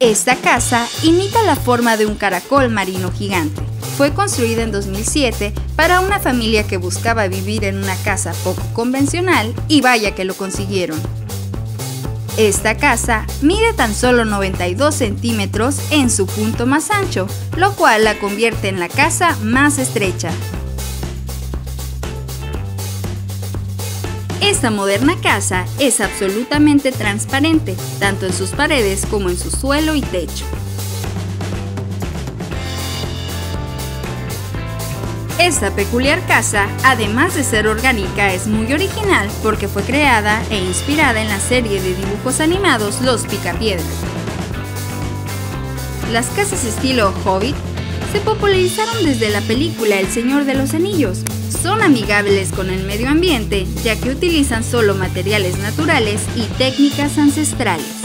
Esta casa imita la forma de un caracol marino gigante. Fue construida en 2007 para una familia que buscaba vivir en una casa poco convencional y vaya que lo consiguieron. Esta casa mide tan solo 92 centímetros en su punto más ancho, lo cual la convierte en la casa más estrecha. Esta moderna casa es absolutamente transparente, tanto en sus paredes como en su suelo y techo. Esta peculiar casa, además de ser orgánica, es muy original porque fue creada e inspirada en la serie de dibujos animados Los Picapiedras. Las casas estilo Hobbit se popularizaron desde la película El Señor de los Anillos. Son amigables con el medio ambiente, ya que utilizan solo materiales naturales y técnicas ancestrales.